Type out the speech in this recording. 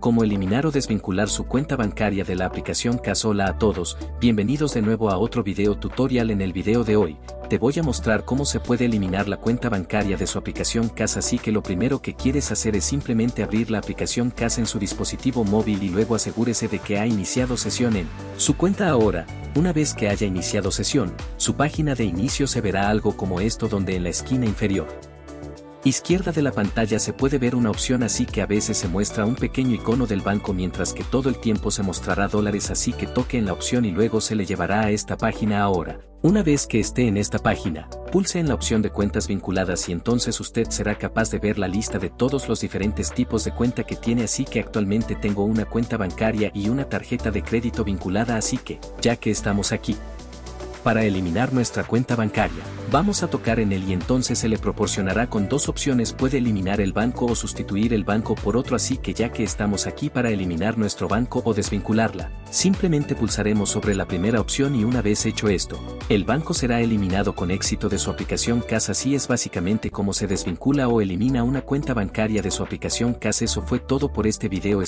cómo eliminar o desvincular su cuenta bancaria de la aplicación CAS. Hola a todos, bienvenidos de nuevo a otro video tutorial. En el video de hoy, te voy a mostrar cómo se puede eliminar la cuenta bancaria de su aplicación CAS, así que lo primero que quieres hacer es simplemente abrir la aplicación CAS en su dispositivo móvil y luego asegúrese de que ha iniciado sesión en su cuenta. Ahora, una vez que haya iniciado sesión, su página de inicio se verá algo como esto, donde en la esquina inferior izquierda de la pantalla se puede ver una opción, así que a veces se muestra un pequeño icono del banco mientras que todo el tiempo se mostrará dólares, así que toque en la opción y luego se le llevará a esta página. Ahora, una vez que esté en esta página, pulse en la opción de cuentas vinculadas y entonces usted será capaz de ver la lista de todos los diferentes tipos de cuenta que tiene, así que actualmente tengo una cuenta bancaria y una tarjeta de crédito vinculada, así que, ya que estamos aquí, para eliminar nuestra cuenta bancaria, vamos a tocar en él y entonces se le proporcionará con dos opciones: puede eliminar el banco o sustituir el banco por otro, así que ya que estamos aquí para eliminar nuestro banco o desvincularla, simplemente pulsaremos sobre la primera opción y una vez hecho esto, el banco será eliminado con éxito de su aplicación CAS. Así es básicamente como se desvincula o elimina una cuenta bancaria de su aplicación CAS. Eso fue todo por este video.